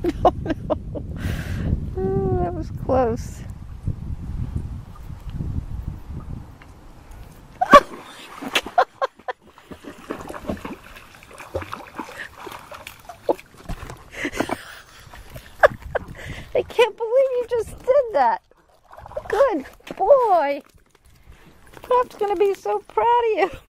Oh, no. Oh, that was close. I can't believe you just did that. Good boy. Pop's going to be so proud of you.